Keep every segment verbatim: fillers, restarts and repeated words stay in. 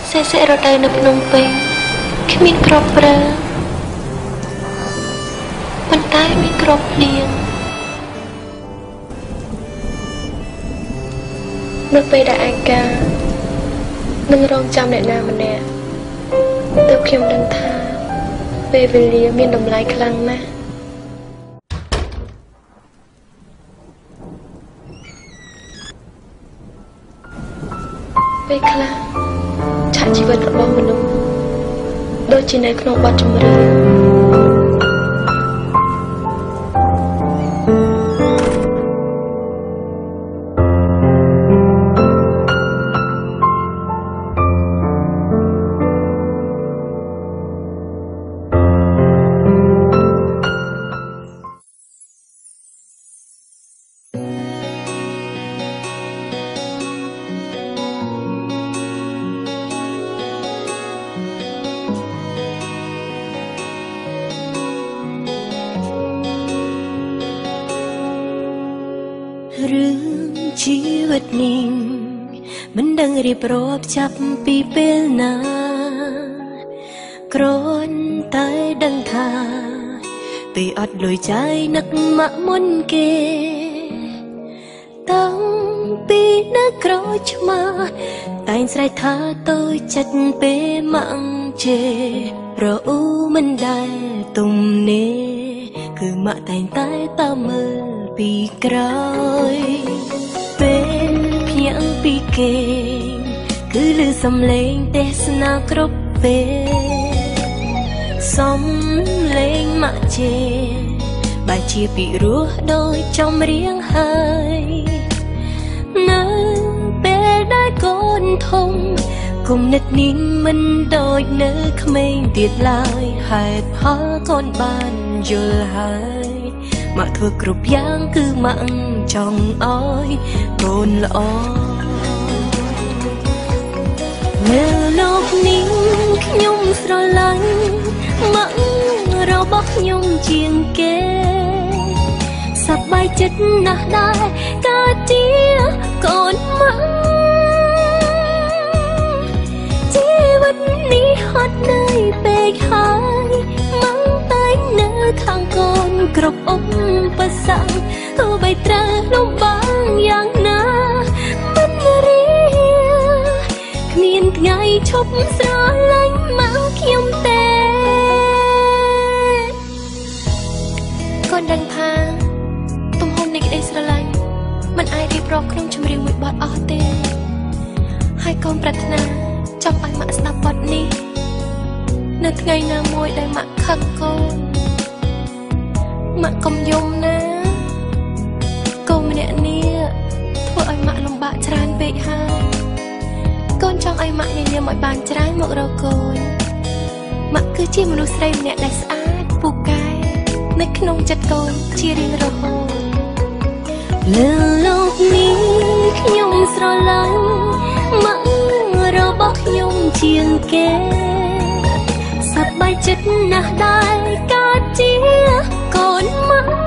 សេសេរដូវនៅភ្នំពេញគ្មានក្របប្រើប៉ុន្តែមានក្របភ្លៀងនៅពេលដែលឯកានឹងរងចាំអ្នកណាម្នាក់ទើបខ្ញុំដឹងថាពេលវេលាមានតម្លៃខ្លាំងណាស់ពេលខ្លះឆាកជីវិតរបស់មនុស្សដូចជានៅក្នុងបទចម្រៀងរឿងជីវិតនេះមិនដឹងរៀបរាប់ចាប់ពីពេលណាគ្រាន់តែដឹងថាពេលអត់លុយចាយនឹកមកមុនគេតាំងពីនៅក្រោយឆ្មាតែងស្រែកថាតូចចិត្តពេលម៉ាំងជេរអ៊ូមិនដែលទំនេរគឺម៉ាក់តែងតែតាមមើលពីក្រោយពេលភ្ញាក់ពីគេគឺឮសំឡេងទេសនាគ្រប់ពេលសំឡេងម៉ាក់ជេបែរជាពីរោះដោយចំរៀងហើយនៅពេលដែលកូនធំគុំនិតនេះមិនដូចនៅក្មេងទៀតឡើយហេតុផលកូនបានយល់ហើយម៉ាក់ធ្វើគ្រប់យ៉ាងគឺម៉ាក់ចង់ឲ្យកូនល្អនៅលោកនេះខ្ញុំស្រឡាញ់ម៉ាក់របស់ខ្ញុំជាងគេសប្បាយចិត្តណាស់ដែរកើតជាកូនម៉ាក់ជីវិតនេះហត់នឿយពេកហើយម៉ាក់តែនៅខាងកូនគ្រប់ឧបសគ្គទោះបីត្រូវលំបាកយ៉ាងណាមិនរៀគ្មានថ្ងៃឈប់ស្រឡាញ់ម៉ាក់ខ្ញុំទេកូនដឹងថាទំហំនៃក្តីស្រឡាញ់មិនអាចរៀបរាប់ក្នុងចម្រៀងមួយបទអស់ទេហើយកូនប្រាថ្នាចង់ឲ្យម៉ាក់ស្ដាប់បទនេះនៅថ្ងៃណាមួយដែលម៉ាក់ខឹងកូនម៉ាក់កុំយំណាកូនម្នាក់នេះធ្វើឲ្យម៉ាក់លំបាកច្រើនពេកហើយកូនចង់ឲ្យម៉ាក់ញញឹមឲ្យបានច្រើនមករកកូនម៉ាក់គឺជាមនុស្សស្រីម្នាក់ដែលស្អាតពូកែនៅក្នុងចិត្តកូនជារៀងរហូតលើលោកនេះខ្ញុំស្រឡាញ់ម៉ាក់របស់ខ្ញុំជាងគេសប្បាយចិត្តណាស់ដែរកើតជាកូនម៉ាក់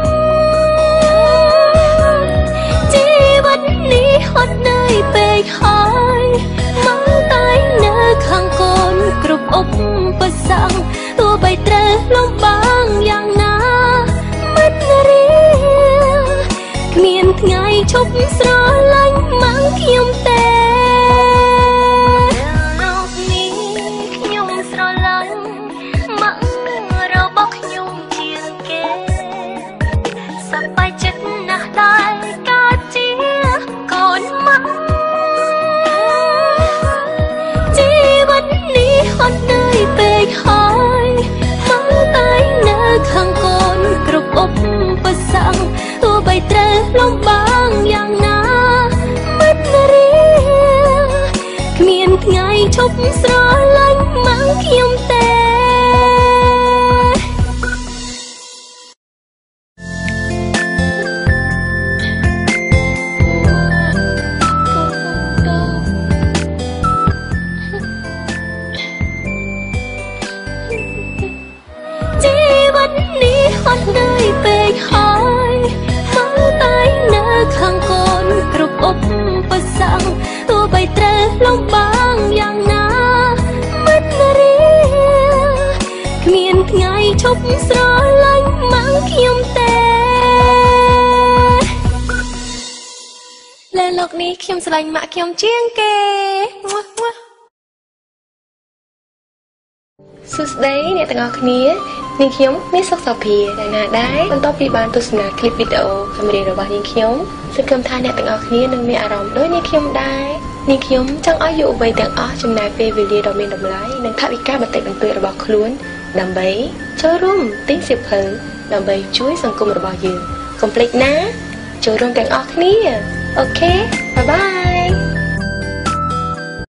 ជីវិតនេះហត់នឿយពេកហើយម៉ាក់តែនៅខាងកូនគ្រប់ឧបសគ្គទោះបីត្រូវលំបាកយ៉ាងណាមិនរៀគ្មានថ្ងៃឈប់ស្រឡាញ់ម៉ាក់ខ្ញុំទេហើយម៉ាក់តែនៅខាងកូនគ្រប់ឧបសគ្គទោះបីត្រូវលំបាកយ៉ាងណាមិនរៀគ្មានថ្ងៃឈប់ស្រឡាញ់ម៉ាក់ខ្ញុំទេហត់នឿយពេកហើយម៉ាក់តែនៅខាងកូនគ្រប់ឧបសគ្គទោះបីត្រូវលំបាកយ៉ាងណាឈប់ស្រឡាញ់មកខ្ញុំទេលើលោកនេះខ្ញុំស្រឡាញ់ម៉ាក់ខ្ញុំជាងគេសួស្តីអ្នកទាំងអស់គ្នានាងខ្ញុំមានសុខសុភាដែលណាដែរបន្ទាប់ពីបានទស្សនាคลิปវីដេអូចម្រៀងរបស់នាងខ្ញុំសង្ឃឹមថាអ្នកទាំងអស់គ្នានឹងមានអារម្មណ៍ដូចនាងខ្ញុំដែរនាងខ្ញុំចង់ឲ្យយុវវ័យទាំងអស់ចំណាយពេលវេលាដ៏មានតម្លៃនិងថវិកាបន្តិចបន្តួចរបស់ខ្លួនដើម្បីចូលរួមទិញសៀវភៅដើម្បីជួយសង្គមរបស់យើងកុំភ្លេចណាចូលរួមទាំងអស់គ្នាអូខេបាយបាយ